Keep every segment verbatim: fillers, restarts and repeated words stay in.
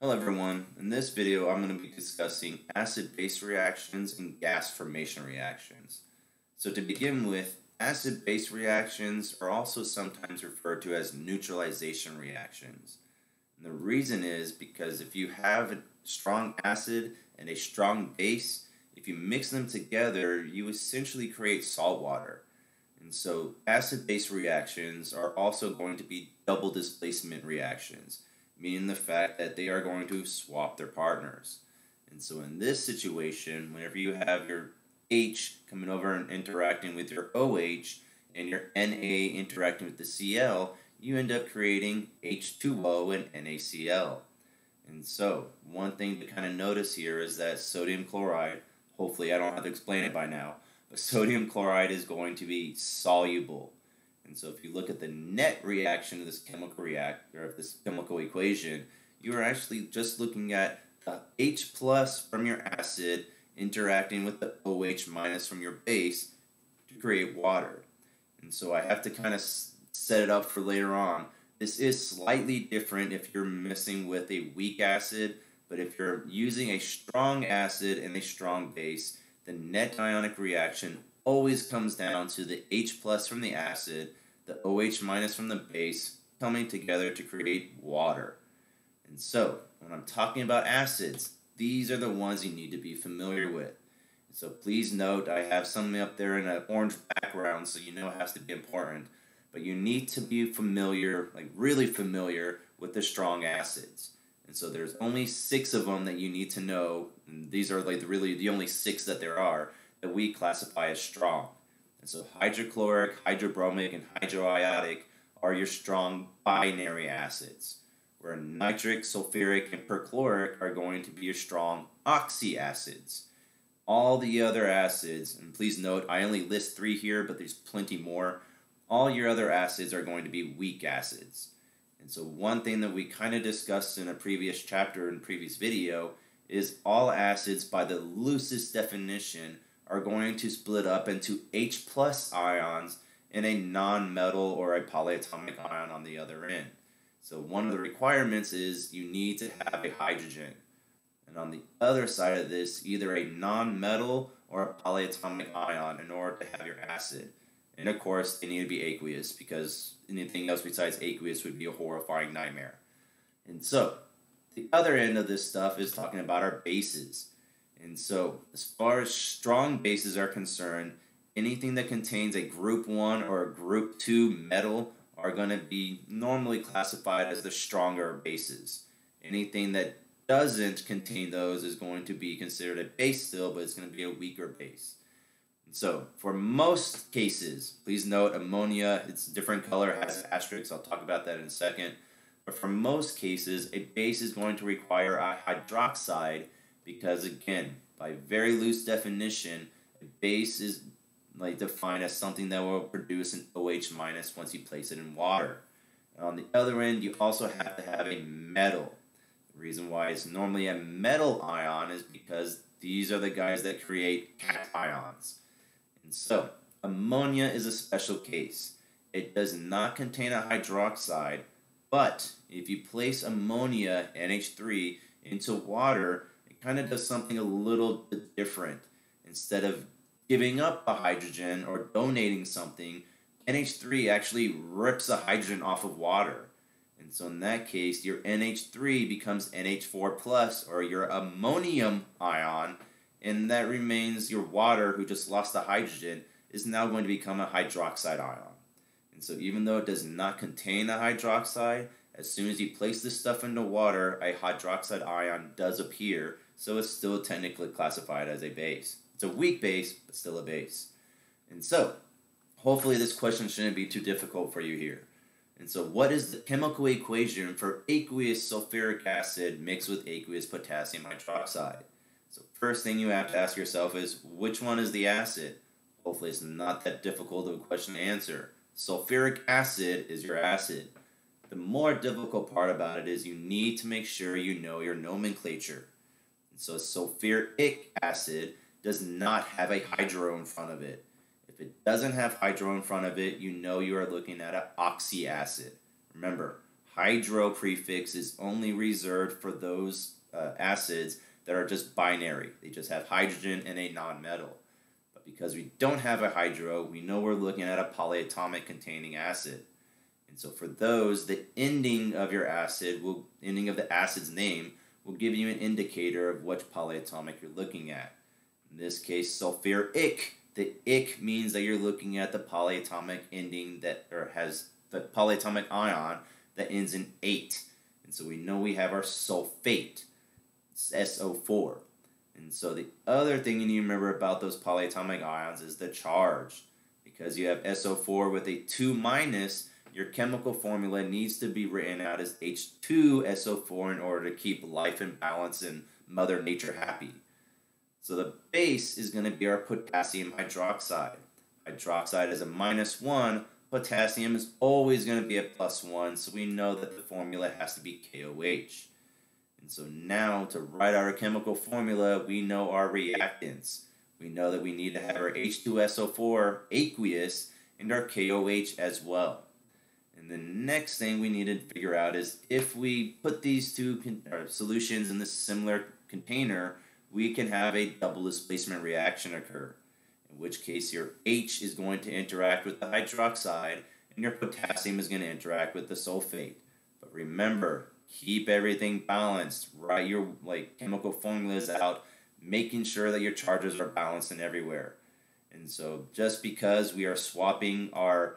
Hello everyone, in this video I'm going to be discussing acid-base reactions and gas formation reactions. So to begin with, acid-base reactions are also sometimes referred to as neutralization reactions. And the reason is because if you have a strong acid and a strong base, if you mix them together, you essentially create salt water. And so acid-base reactions are also going to be double displacement reactions, meaning the fact that they are going to swap their partners. And so in this situation, whenever you have your H coming over and interacting with your OH and your Na interacting with the Cl, you end up creating H two O and NaCl. And so one thing to kind of notice here is that sodium chloride, hopefully I don't have to explain it by now, but sodium chloride is going to be soluble. And so if you look at the net reaction of this chemical react or of this chemical equation, you are actually just looking at the H plus from your acid interacting with the OH minus from your base to create water. And so I have to kind of set it up for later on. This is slightly different if you're messing with a weak acid, but if you're using a strong acid and a strong base, the net ionic reaction always comes down to the H plus from the acid, the OH minus from the base, coming together to create water. And so, when I'm talking about acids, these are the ones you need to be familiar with. So please note, I have something up there in an orange background, so you know it has to be important. But you need to be familiar, like really familiar, with the strong acids. And so there's only six of them that you need to know, and these are like really the only six that there are that we classify as strong. And so hydrochloric, hydrobromic, and hydroiodic are your strong binary acids, where nitric, sulfuric, and perchloric are going to be your strong oxy acids. All the other acids, and please note I only list three here, but there's plenty more, all your other acids are going to be weak acids. And so one thing that we kind of discussed in a previous chapter and previous video is all acids by the loosest definition are going to split up into H plus ions and a non-metal or a polyatomic ion on the other end. So one of the requirements is you need to have a hydrogen. And on the other side of this, either a non-metal or a polyatomic ion in order to have your acid. And of course, they need to be aqueous because anything else besides aqueous would be a horrifying nightmare. And so, the other end of this stuff is talking about our bases. And so, as far as strong bases are concerned, anything that contains a group one or a group two metal are going to be normally classified as the stronger bases. Anything that doesn't contain those is going to be considered a base still, but it's going to be a weaker base. So, for most cases, please note ammonia, it's a different color, has an asterisk, I'll talk about that in a second. But for most cases, a base is going to require a hydroxide because, again, by very loose definition, a base is like defined as something that will produce an OH minus once you place it in water. And on the other end, you also have to have a metal. The reason why it's normally a metal ion is because these are the guys that create cations. And so, ammonia is a special case. It does not contain a hydroxide, but if you place ammonia, N H three, into water, it kind of does something a little bit different. Instead of giving up a hydrogen or donating something, N H three actually rips a hydrogen off of water. And so in that case, your N H three becomes N H four plus, or your ammonium ion, and that remains your water, who just lost the hydrogen, is now going to become a hydroxide ion. And so even though it does not contain a hydroxide, as soon as you place this stuff into water, a hydroxide ion does appear, so it's still technically classified as a base. It's a weak base, but still a base. And so, hopefully this question shouldn't be too difficult for you here. And so what is the chemical equation for aqueous sulfuric acid mixed with aqueous potassium hydroxide? So first thing you have to ask yourself is, which one is the acid? Hopefully it's not that difficult of a question to answer. Sulfuric acid is your acid. The more difficult part about it is you need to make sure you know your nomenclature. And so sulfuric acid does not have a hydro in front of it. If it doesn't have hydro in front of it, you know you are looking at an oxyacid. Remember, hydro prefix is only reserved for those uh, acids that are just binary. They just have hydrogen and a nonmetal. But because we don't have a hydro, we know we're looking at a polyatomic containing acid. And so for those, the ending of your acid, will ending of the acid's name, will give you an indicator of which polyatomic you're looking at. In this case, sulfuric. The ic means that you're looking at the polyatomic ending that, or has the polyatomic ion that ends in eight. And so we know we have our sulfate. It's S O four. And so the other thing you need to remember about those polyatomic ions is the charge. Because you have S O four with a two minus, your chemical formula needs to be written out as H two S O four in order to keep life in balance and Mother Nature happy. So the base is going to be our potassium hydroxide. Hydroxide is a minus one. Potassium is always going to be a plus one, so we know that the formula has to be K O H. And so now, to write our chemical formula, we know our reactants. We know that we need to have our H two S O four aqueous and our K O H as well. And the next thing we need to figure out is if we put these two con- solutions in this similar container, we can have a double displacement reaction occur, in which case your H is going to interact with the hydroxide and your potassium is going to interact with the sulfate. But remember, keep everything balanced. Write your like chemical formulas out, making sure that your charges are balanced and everywhere. And so just because we are swapping our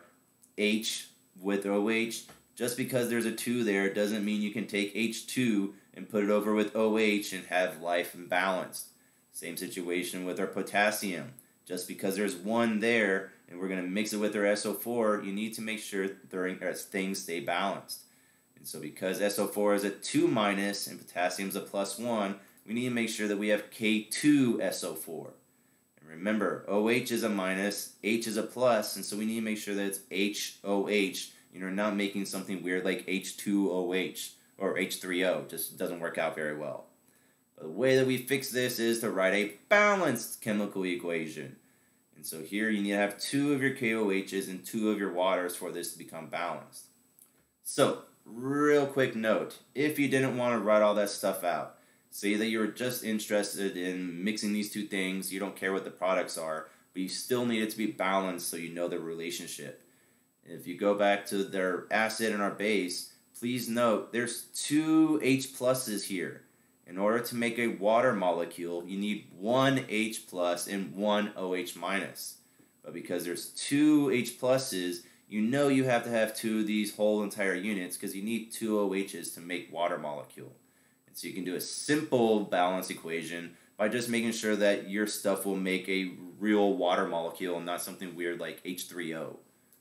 H with O H, just because there's a two there doesn't mean you can take H two and put it over with O H and have life and balanced. Same situation with our potassium. Just because there's one there and we're going to mix it with our S O four, you need to make sure during, as things stay balanced. And so because S O four is a two minus and potassium is a plus one, we need to make sure that we have K two S O four. And remember, O H is a minus, H is a plus, and so we need to make sure that it's H O H. You know, not making something weird like H two O H or H three O. Just doesn't work out very well. But the way that we fix this is to write a balanced chemical equation. And so here you need to have two of your K O H's and two of your waters for this to become balanced. So, real quick note, if you didn't want to write all that stuff out, say that you were just interested in mixing these two things, you don't care what the products are, but you still need it to be balanced so you know the relationship. If you go back to their acid and our base, please note there's two H pluses here. In order to make a water molecule, you need one H plus and one OH minus. But because there's two H pluses, you know you have to have two of these whole entire units because you need two O H's to make water molecule. And so you can do a simple balance equation by just making sure that your stuff will make a real water molecule and not something weird like H three O.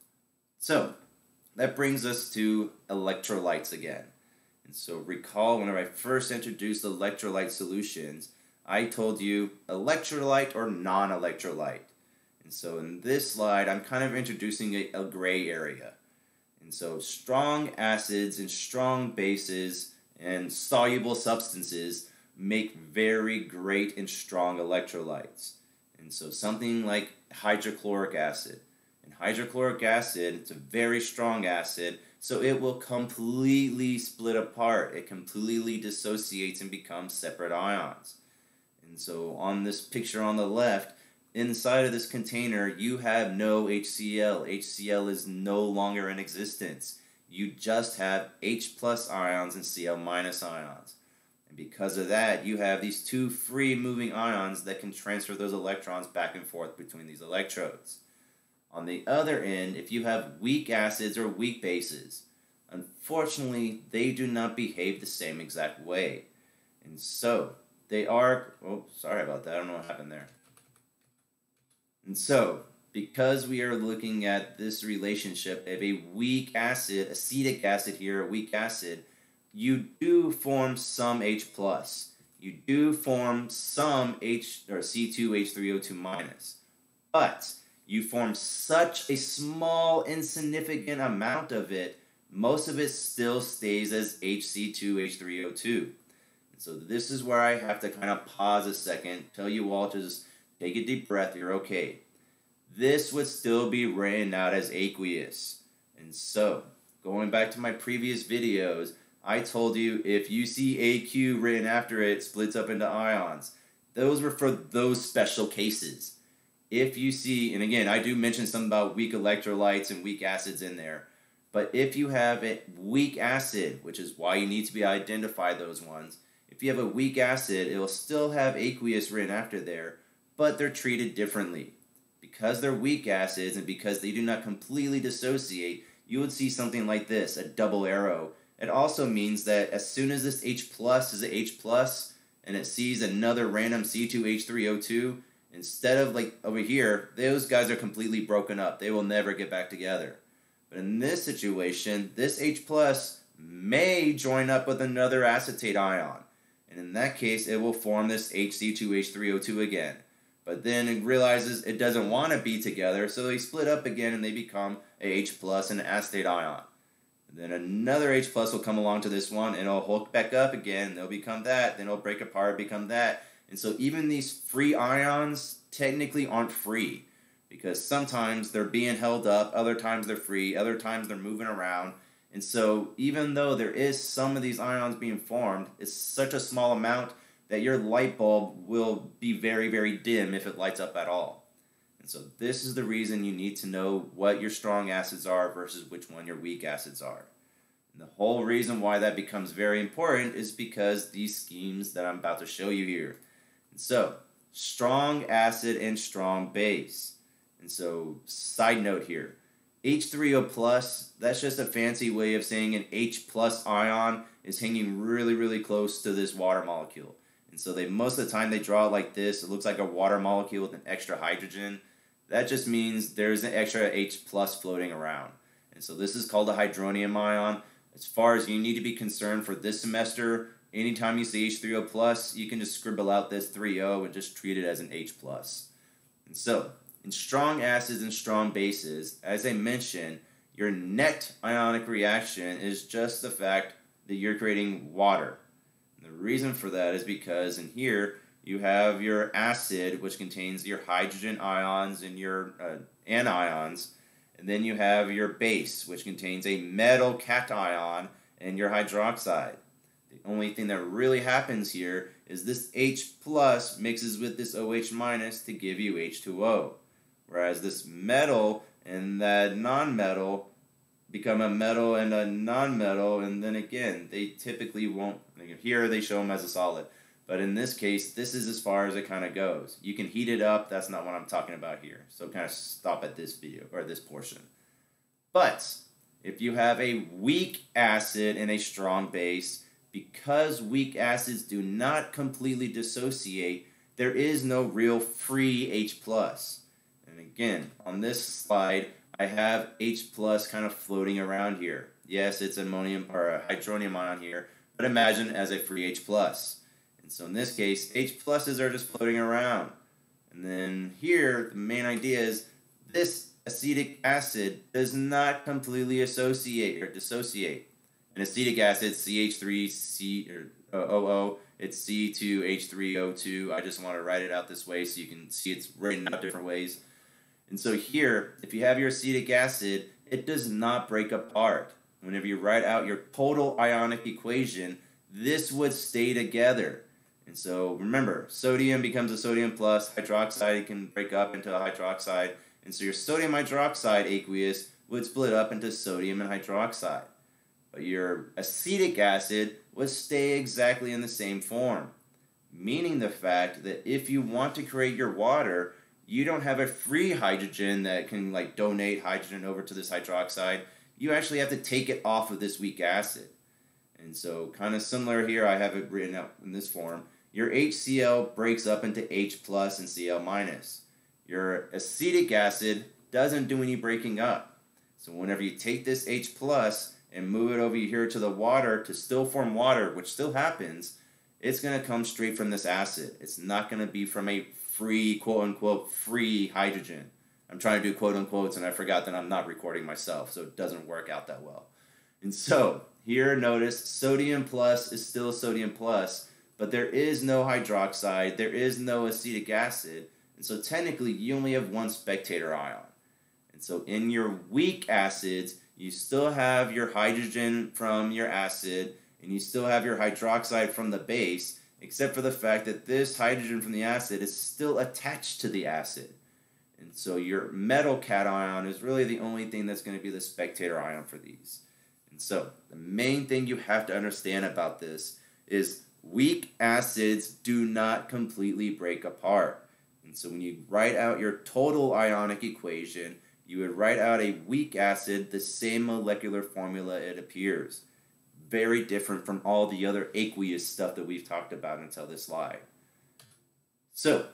So, that brings us to electrolytes again. And so recall whenever I first introduced electrolyte solutions, I told you electrolyte or non-electrolyte. And so in this slide, I'm kind of introducing a, a gray area. And so strong acids and strong bases and soluble substances make very great and strong electrolytes. And so something like hydrochloric acid. And hydrochloric acid, it's a very strong acid, so it will completely split apart. It completely dissociates and becomes separate ions. And so on this picture on the left, inside of this container, you have no H C l. H C l is no longer in existence. You just have H plus ions and Cl minus ions. And because of that, you have these two free moving ions that can transfer those electrons back and forth between these electrodes. On the other end, if you have weak acids or weak bases, unfortunately, they do not behave the same exact way. And so, they are... Oh, sorry about that. I don't know what happened there. And so, because we are looking at this relationship of a weak acid, acetic acid here, a weak acid, you do form some H plus. You do form some H or C two H three O two minus. But you form such a small, insignificant amount of it, most of it still stays as H C two H three O two. And so this is where I have to kind of pause a second, tell you all to just take a deep breath, you're okay. This would still be written out as aqueous. And so, going back to my previous videos, I told you if you see A Q written after it, it splits up into ions. Those were for those special cases. If you see, and again, I do mention something about weak electrolytes and weak acids in there, but if you have a weak acid, which is why you need to be identify those ones, if you have a weak acid, it will still have aqueous written after there, but they're treated differently. Because they're weak acids and because they do not completely dissociate, you would see something like this, a double arrow. It also means that as soon as this H plus is an H plus and it sees another random C two H three O two, instead of like over here, those guys are completely broken up. They will never get back together. But in this situation, this H plus may join up with another acetate ion. And in that case, it will form this H C two H three O two again. But then it realizes it doesn't want to be together, so they split up again and they become a H plus and an acetate ion. And then another H plus will come along to this one and it'll hook back up again, they'll become that, then it'll break apart, become that. And so even these free ions technically aren't free, because sometimes they're being held up, other times they're free, other times they're moving around. And so even though there is some of these ions being formed, it's such a small amount that your light bulb will be very, very dim if it lights up at all. And so this is the reason you need to know what your strong acids are versus which one your weak acids are. And the whole reason why that becomes very important is because these schemes that I'm about to show you here. And so, strong acid and strong base. And so, side note here, H three O plus, that's just a fancy way of saying an H plus ion is hanging really, really close to this water molecule. And so they most of the time they draw it like this. It looks like a water molecule with an extra hydrogen. That just means there's an extra H plus floating around. And so this is called a hydronium ion. As far as you need to be concerned for this semester, anytime you see H three O plus, you can just scribble out this three O and just treat it as an H plus. And so, in strong acids and strong bases, as I mentioned, your net ionic reaction is just the fact that you're creating water. And the reason for that is because in here you have your acid, which contains your hydrogen ions and your uh, anions, and then you have your base, which contains a metal cation and your hydroxide. The only thing that really happens here is this H plus mixes with this OH minus to give you H two O. Whereas this metal and that non-metal become a metal and a non-metal, and then again, they typically won't, here they show them as a solid. But in this case, this is as far as it kind of goes. You can heat it up, that's not what I'm talking about here. So kind of stop at this video, or this portion. But, if you have a weak acid and a strong base, because weak acids do not completely dissociate, there is no real free H plus. And again, on this slide, I have H plus kind of floating around here. Yes, it's ammonium or a hydronium ion here, but imagine as a free H plus. And so in this case, H pluses are just floating around. And then here, the main idea is this acetic acid does not completely associate or dissociate. An acetic acid, C H three C or O O, it's C two H three O two. I just want to write it out this way so you can see it's written out different ways. And so here, if you have your acetic acid, it does not break apart. Whenever you write out your total ionic equation, this would stay together. And so remember, sodium becomes a sodium plus, hydroxide can break up into a hydroxide, and so your sodium hydroxide aqueous would split up into sodium and hydroxide. But your acetic acid would stay exactly in the same form, meaning the fact that if you want to create your water, you don't have a free hydrogen that can like donate hydrogen over to this hydroxide. You actually have to take it off of this weak acid. And so kind of similar here, I have it written out in this form. Your HCl breaks up into H plus and Cl minus. Your acetic acid doesn't do any breaking up. So whenever you take this H plus and move it over here to the water to still form water, which still happens, it's going to come straight from this acid. It's not going to be from a free, quote-unquote, free hydrogen. I'm trying to do quote-unquotes, and I forgot that I'm not recording myself, so it doesn't work out that well. And so, here, notice, sodium plus is still sodium plus, but there is no hydroxide, there is no acetic acid, and so technically, you only have one spectator ion. And so, in your weak acids, you still have your hydrogen from your acid, and you still have your hydroxide from the base, except for the fact that this hydrogen from the acid is still attached to the acid. And so your metal cation is really the only thing that's going to be the spectator ion for these. And so the main thing you have to understand about this is weak acids do not completely break apart. And so when you write out your total ionic equation, you would write out a weak acid the same molecular formula it appears. Very different from all the other aqueous stuff that we've talked about until this slide. So,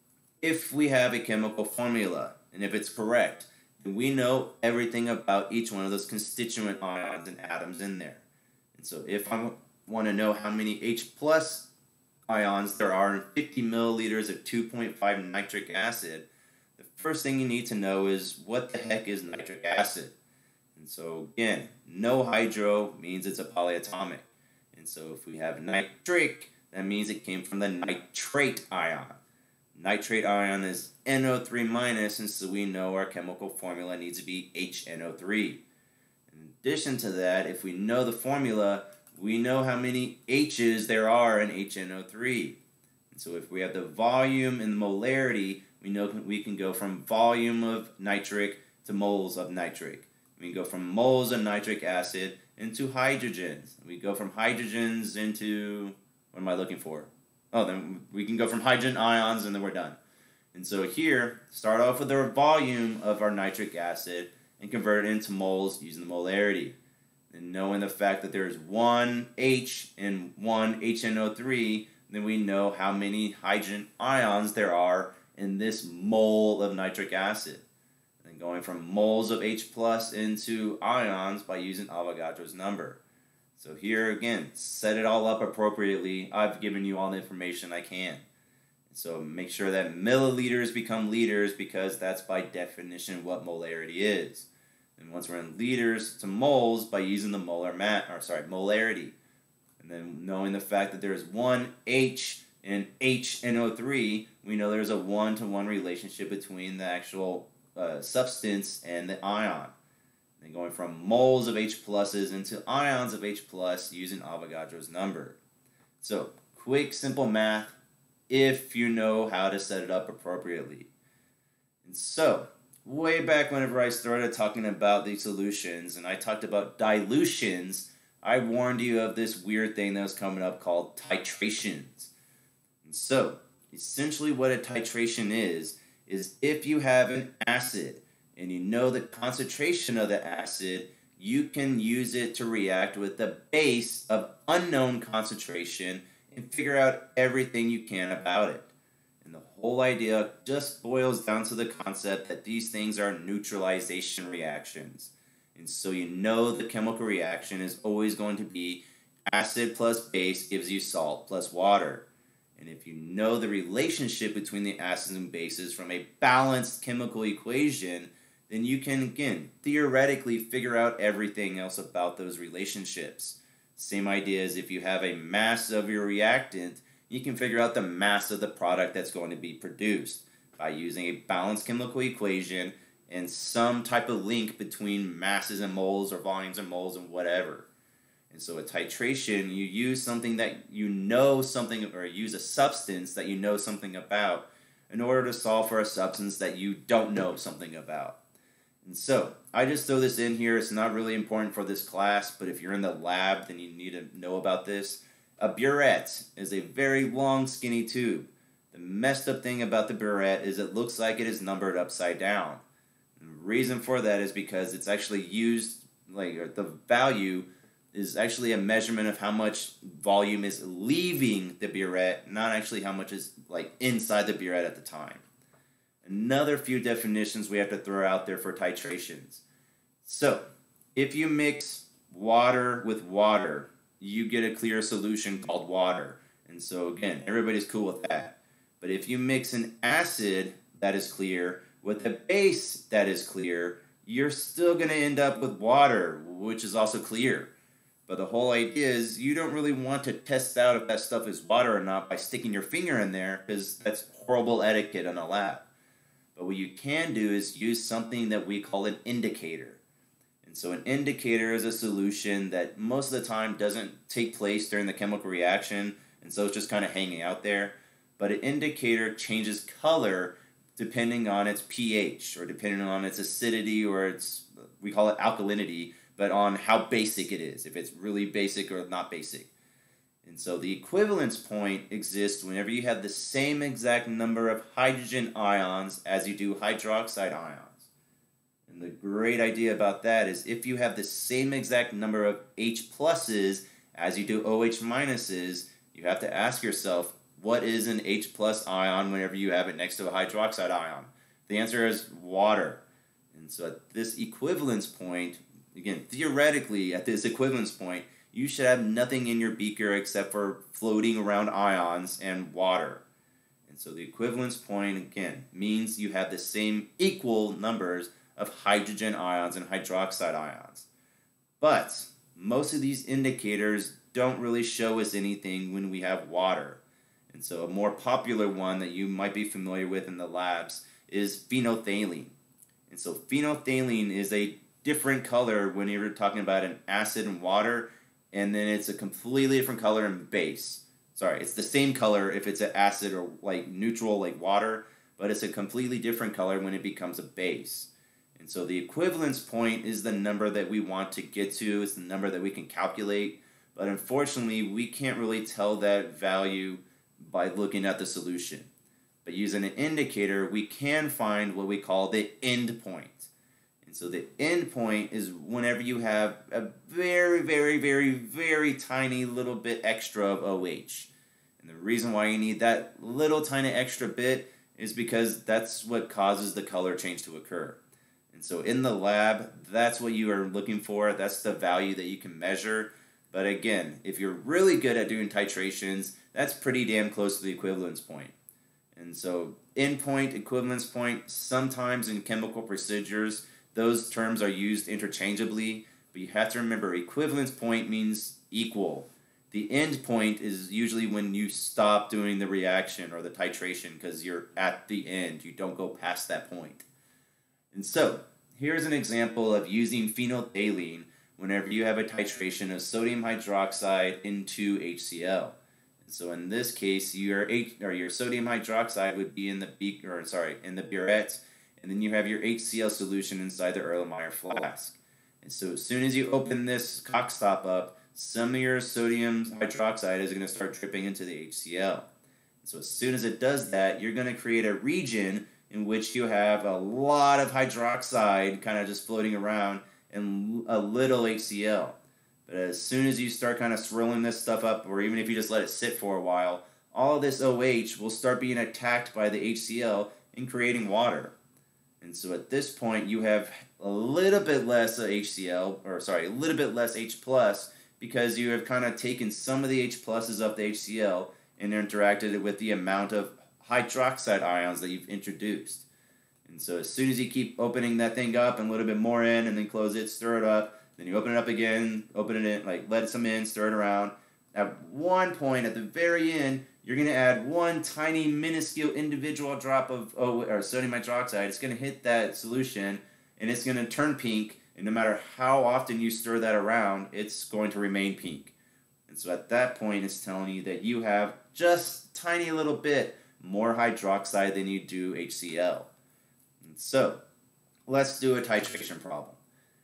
if we have a chemical formula, and if it's correct, then we know everything about each one of those constituent ions and atoms in there. And so if I want to know how many H plus ions there are in fifty milliliters of two point five nitric acid, the first thing you need to know is what the heck is nitric acid. And so again, no hydro means it's a polyatomic. And so if we have nitric, that means it came from the nitrate ion. Nitrate ion is N O three minus, and so we know our chemical formula needs to be H N O three. In addition to that, if we know the formula, we know how many H's there are in H N O three. And so if we have the volume and the molarity, we know we can go from volume of nitric to moles of nitric. We can go from moles of nitric acid into hydrogens. We go from hydrogens into, what am I looking for? Oh, then we can go from hydrogen ions and then we're done. And so here, start off with the volume of our nitric acid and convert it into moles using the molarity. And knowing the fact that there is one H and one H N O three, then we know how many hydrogen ions there are in this mole of nitric acid. And going from moles of H plus into ions by using Avogadro's number. So here again, set it all up appropriately. I've given you all the information I can. So make sure that milliliters become liters because that's by definition what molarity is. And once we're in liters to moles by using the molar mat, or sorry, molarity. And then knowing the fact that there's one H in H N O three, we know there's a one-to-one relationship between the actual uh, substance and the ion. And going from moles of H pluses into ions of H plus using Avogadro's number. So, quick, simple math if you know how to set it up appropriately. And so, way back whenever I started talking about these solutions and I talked about dilutions, I warned you of this weird thing that was coming up called titrations. And so, essentially what a titration is, is if you have an acid and you know the concentration of the acid, you can use it to react with the base of unknown concentration and figure out everything you can about it. And the whole idea just boils down to the concept that these things are neutralization reactions. And so you know the chemical reaction is always going to be acid plus base gives you salt plus water. And if you know the relationship between the acids and bases from a balanced chemical equation, then you can, again, theoretically figure out everything else about those relationships. Same idea as if you have a mass of your reactant, you can figure out the mass of the product that's going to be produced by using a balanced chemical equation and some type of link between masses and moles or volumes and moles and whatever. And so a titration, you use something that you know something, or use a substance that you know something about in order to solve for a substance that you don't know something about. And so, I just throw this in here. It's not really important for this class, but if you're in the lab, then you need to know about this. A burette is a very long, skinny tube. The messed up thing about the burette is it looks like it is numbered upside down. And the reason for that is because it's actually used, like the value is actually a measurement of how much volume is leaving the burette, not actually how much is like inside the burette at the time. Another few definitions we have to throw out there for titrations. So, if you mix water with water, you get a clear solution called water. And so again, everybody's cool with that. But if you mix an acid that is clear with a base that is clear, you're still going to end up with water, which is also clear. But the whole idea is you don't really want to test out if that stuff is water or not by sticking your finger in there, because that's horrible etiquette in a lab. But what you can do is use something that we call an indicator. And so an indicator is a solution that most of the time doesn't take place during the chemical reaction, and so it's just kind of hanging out there. But an indicator changes color depending on its pH, or depending on its acidity, or its, we call it alkalinity, but on how basic it is, if it's really basic or not basic. And so the equivalence point exists whenever you have the same exact number of hydrogen ions as you do hydroxide ions. And the great idea about that is if you have the same exact number of H pluses as you do OH minuses, you have to ask yourself, what is an H plus ion whenever you have it next to a hydroxide ion? The answer is water. And so at this equivalence point, again, theoretically, at this equivalence point, you should have nothing in your beaker except for floating around ions and water. And so the equivalence point, again, means you have the same equal numbers of hydrogen ions and hydroxide ions. But most of these indicators don't really show us anything when we have water. And so a more popular one that you might be familiar with in the labs is phenolphthalein. And so phenolphthalein is a different color when you're talking about an acid and water, and then it's a completely different color in base. Sorry, it's the same color if it's an acid or like neutral like water, but it's a completely different color when it becomes a base. And so the equivalence point is the number that we want to get to. It's the number that we can calculate, but unfortunately we can't really tell that value by looking at the solution. But using an indicator, we can find what we call the end point. And so the end point is whenever you have a very, very, very, very tiny little bit extra of OH. And the reason why you need that little tiny extra bit is because that's what causes the color change to occur. And so in the lab, that's what you are looking for. That's the value that you can measure. But again, if you're really good at doing titrations, that's pretty damn close to the equivalence point. And so endpoint, equivalence point, sometimes in chemical procedures, those terms are used interchangeably, but you have to remember equivalence point means equal. The end point is usually when you stop doing the reaction or the titration because you're at the end. You don't go past that point. And so here's an example of using phenolphthalein whenever you have a titration of sodium hydroxide into H C l. And so in this case, your H, or your sodium hydroxide would be in the beaker, or sorry, in the burette, and then you have your H C l solution inside the Erlenmeyer flask. And so as soon as you open this cock stop up, some of your sodium hydroxide is going to start dripping into the H C l. And so as soon as it does that, you're going to create a region in which you have a lot of hydroxide kind of just floating around and a little H C l. But as soon as you start kind of swirling this stuff up, or even if you just let it sit for a while, all of this OH will start being attacked by the H C l and creating water. And so at this point, you have a little bit less H C l, or sorry, a little bit less H plus, because you have kind of taken some of the H pluses of the H C l and interacted it with the amount of hydroxide ions that you've introduced. And so as soon as you keep opening that thing up and a little bit more in, and then close it, stir it up, then you open it up again, open it in, like let some in, stir it around. At one point, at the very end, you're going to add one tiny, minuscule, individual drop of oh, or sodium hydroxide. It's going to hit that solution, and it's going to turn pink. And no matter how often you stir that around, it's going to remain pink. And so at that point, it's telling you that you have just a tiny little bit more hydroxide than you do H C l. And so let's do a titration problem.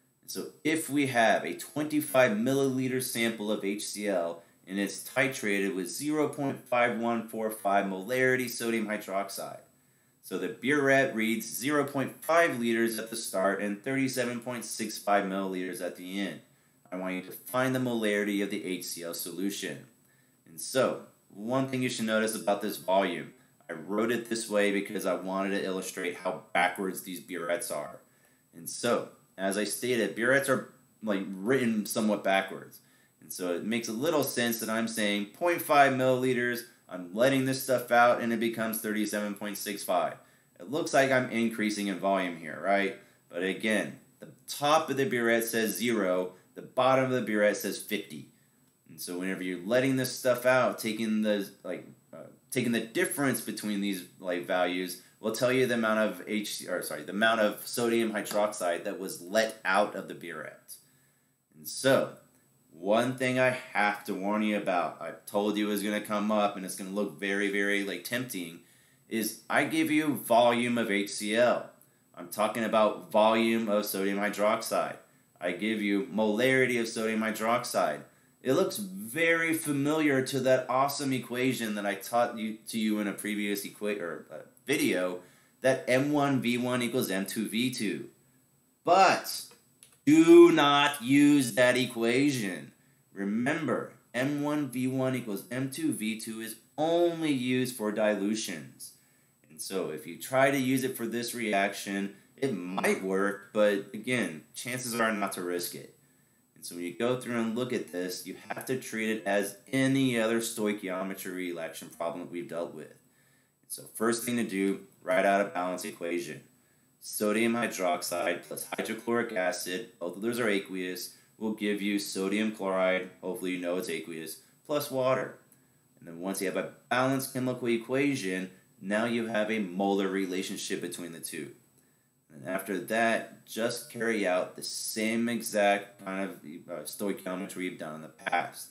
So if we have a twenty-five milliliter sample of H C l and it's titrated with zero point five one four five molarity sodium hydroxide, so the burette reads zero point five liters at the start and thirty-seven point six five milliliters at the end. I want you to find the molarity of the H C l solution. And so, one thing you should notice about this volume, I wrote it this way because I wanted to illustrate how backwards these burettes are. And so, as I stated, burettes are like written somewhat backwards. And so it makes a little sense that I'm saying zero point five milliliters, I'm letting this stuff out, and it becomes thirty-seven point six five. It looks like I'm increasing in volume here, right? But again, the top of the burette says zero, the bottom of the burette says fifty. And so whenever you're letting this stuff out, taking the like uh, taking the difference between these like values will tell you the amount of H or sorry, the amount of sodium hydroxide that was let out of the burette. And so, one thing I have to warn you about, I told you it was going to come up and it's going to look very, very like tempting, is I give you volume of H C l. I'm talking about volume of sodium hydroxide. I give you molarity of sodium hydroxide. It looks very familiar to that awesome equation that I taught you to you in a previous equa- or, uh, video, that M one V one equals M two V two. But do not use that equation. Remember, M one V one equals M two V two is only used for dilutions. And so if you try to use it for this reaction, it might work, but again, chances are not to risk it. And so when you go through and look at this, you have to treat it as any other stoichiometry reaction problem that we've dealt with. So first thing to do, write out a balance equation. Sodium hydroxide plus hydrochloric acid, both of those are aqueous, will give you sodium chloride, hopefully you know it's aqueous, plus water. And then once you have a balanced chemical equation, now you have a molar relationship between the two. And after that, just carry out the same exact kind of uh, stoichiometry we've done in the past.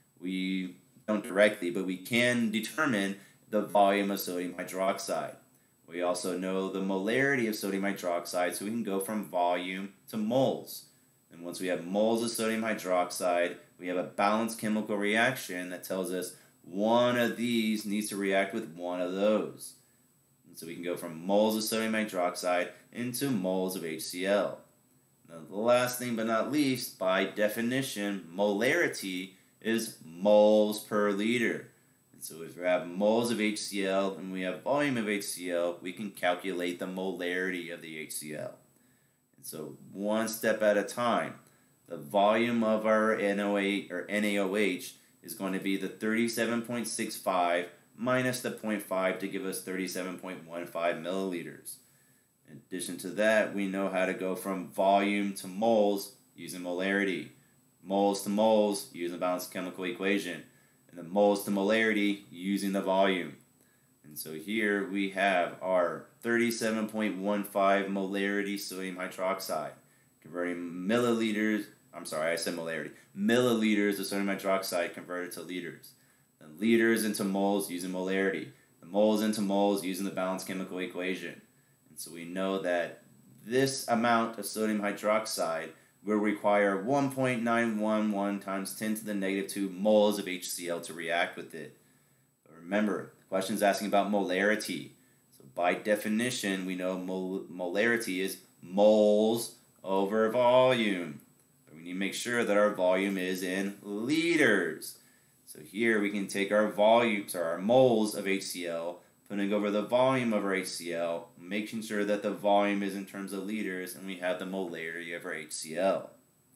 We don't directly, but we can determine the volume of sodium hydroxide. We also know the molarity of sodium hydroxide, so we can go from volume to moles. And once we have moles of sodium hydroxide, we have a balanced chemical reaction that tells us one of these needs to react with one of those. And so we can go from moles of sodium hydroxide into moles of H C l. Now, the last thing but not least, by definition, molarity is moles per liter. And so if we have moles of H C l and we have volume of H C l, we can calculate the molarity of the H C l. And so one step at a time, the volume of our N O eight or N A O H is going to be the thirty-seven point six five minus the zero point five to give us thirty-seven point one five milliliters. In addition to that, we know how to go from volume to moles using molarity, moles to moles using the balanced chemical equation, and the moles to molarity using the volume. And so here we have our thirty-seven point one five molarity sodium hydroxide, converting milliliters, I'm sorry, I said molarity, milliliters of sodium hydroxide converted to liters. Then liters into moles using molarity, the moles into moles using the balanced chemical equation. And so we know that this amount of sodium hydroxide will require one point nine one one times ten to the negative two moles of H C l to react with it. But remember, the question is asking about molarity. So by definition, we know mol molarity is moles over volume. But we need to make sure that our volume is in liters. So here we can take our volumes, or our moles of H C l, putting over the volume of our H C l, making sure that the volume is in terms of liters, and we have the molarity of our H C l.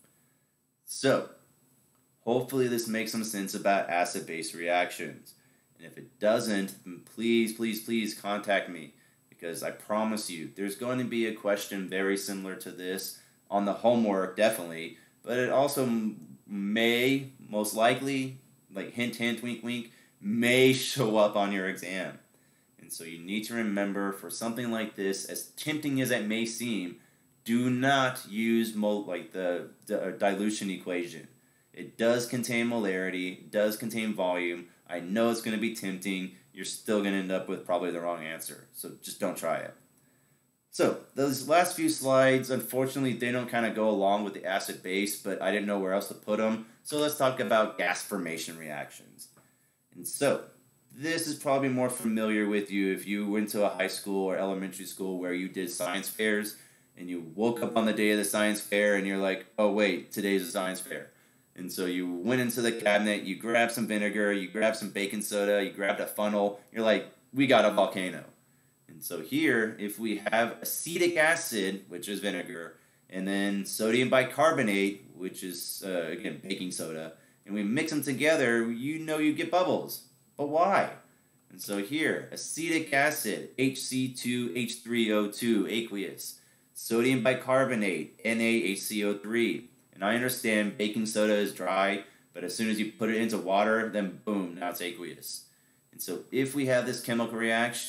So, hopefully this makes some sense about acid-base reactions. And if it doesn't, then please, please, please contact me, because I promise you, there's going to be a question very similar to this on the homework, definitely, but it also may, most likely, like hint, hint, wink, wink, may show up on your exam. And so you need to remember, for something like this, as tempting as it may seem, do not use mol like the, the dilution equation. It does contain molarity, it does contain volume. I know it's going to be tempting. You're still going to end up with probably the wrong answer. So just don't try it. So those last few slides, unfortunately, they don't kind of go along with the acid base, but I didn't know where else to put them. So let's talk about gas formation reactions. And so this is probably more familiar with you if you went to a high school or elementary school where you did science fairs and you woke up on the day of the science fair and you're like, oh wait, today's a science fair. And so you went into the cabinet, you grabbed some vinegar, you grabbed some baking soda, you grabbed a funnel, you're like, we got a volcano. And so here, if we have acetic acid, which is vinegar, and then sodium bicarbonate, which is, uh, again, baking soda, and we mix them together, you know you get bubbles. But why? And so here, acetic acid, H C two H three O two, aqueous. Sodium bicarbonate, N A H C O three. And I understand baking soda is dry, but as soon as you put it into water, then boom, now it's aqueous. And so if we have this chemical reaction,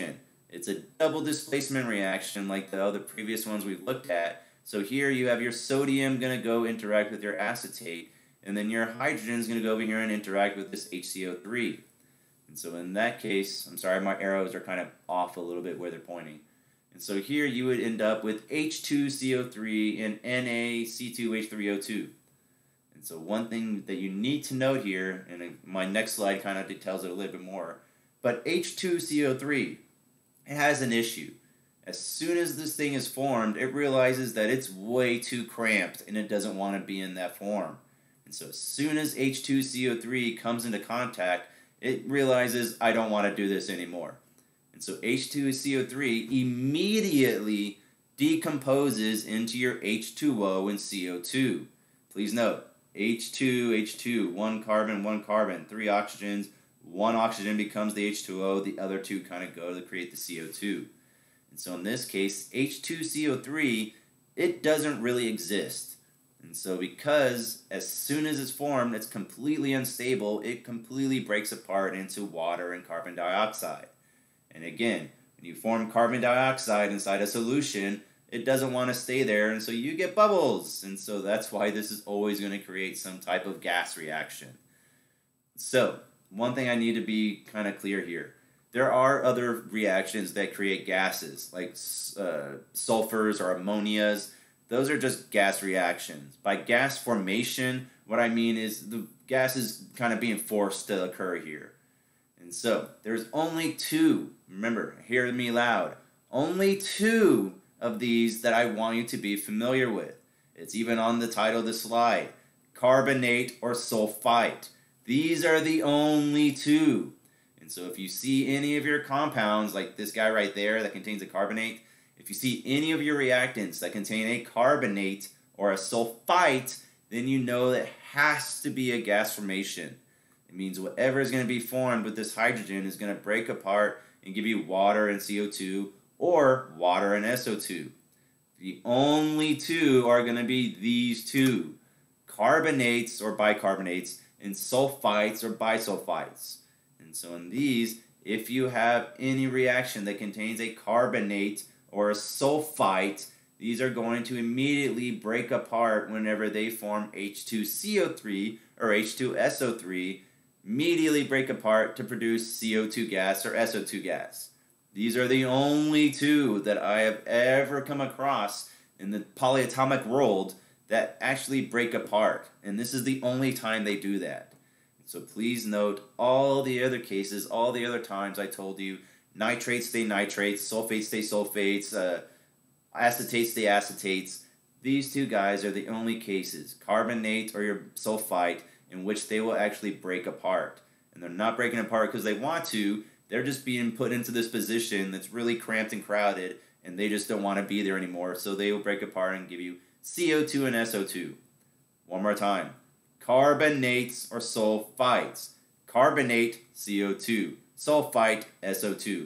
It's a double displacement reaction like the other previous ones we've looked at. So here you have your sodium going to go interact with your acetate, and then your hydrogen is going to go over here and interact with this H C O three. And so in that case, I'm sorry, my arrows are kind of off a little bit where they're pointing. And so here you would end up with H two C O three and N A C two H three O two. And so one thing that you need to note here, and my next slide kind of details it a little bit more, but H two C O three, it has an issue. As soon as this thing is formed, it realizes that it's way too cramped and it doesn't want to be in that form. And so as soon as H two C O three comes into contact, it realizes, I don't want to do this anymore. And so H two C O three immediately decomposes into your H two O and C O two. Please note, H two, H two, one carbon, one carbon, three oxygens, one oxygen becomes the H two O, the other two kind of go to create the C O two. And so in this case, H two C O three, it doesn't really exist. And so because as soon as it's formed, it's completely unstable, it completely breaks apart into water and carbon dioxide. And again, when you form carbon dioxide inside a solution, it doesn't want to stay there, and so you get bubbles. And so that's why this is always going to create some type of gas reaction. So one thing I need to be kind of clear here. There are other reactions that create gases, like uh, sulfurs or ammonias. Those are just gas reactions. By gas formation, what I mean is the gas is kind of being forced to occur here. And so there's only two, remember, hear me loud, only two of these that I want you to be familiar with. It's even on the title of the slide, carbonate or sulfite. These are the only two. And so if you see any of your compounds, like this guy right there that contains a carbonate, if you see any of your reactants that contain a carbonate or a sulfite, then you know that it has to be a gas formation. It means whatever is going to be formed with this hydrogen is going to break apart and give you water and C O two or water and S O two. The only two are going to be these two, carbonates or bicarbonates and sulfites or bisulfites. And so in these, if you have any reaction that contains a carbonate or a sulfite, these are going to immediately break apart whenever they form H two C O three or H two S O three, immediately break apart to produce C O two gas or S O two gas. These are the only two that I have ever come across in the polyatomic world that actually break apart. And this is the only time they do that. So please note all the other cases, all the other times I told you, nitrates stay nitrates, sulfates stay sulfates, uh, acetates stay acetates. These two guys are the only cases, carbonate or your sulfite, in which they will actually break apart. And they're not breaking apart because they want to, they're just being put into this position that's really cramped and crowded, and they just don't want to be there anymore, so they will break apart and give you C O two and S O two. One more time. Carbonates or sulfites. Carbonate, C O two. Sulfite, S O two.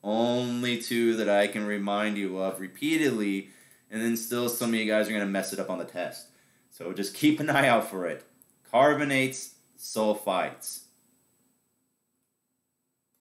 Only two that I can remind you of repeatedly, and then still some of you guys are going to mess it up on the test. So just keep an eye out for it. Carbonates, sulfites.